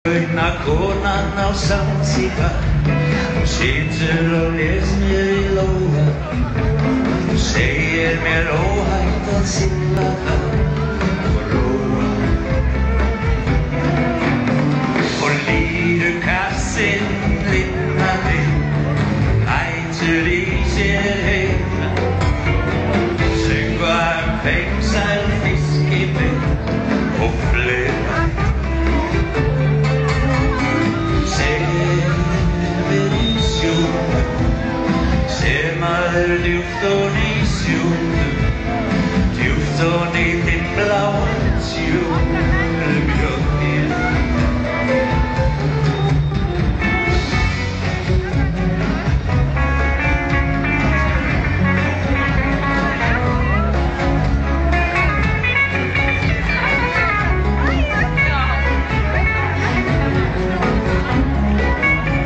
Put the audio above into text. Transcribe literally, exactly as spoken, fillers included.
Bruna konan á Zanzibar situr og les mér í lófa, segir mér óhætt að sigla það.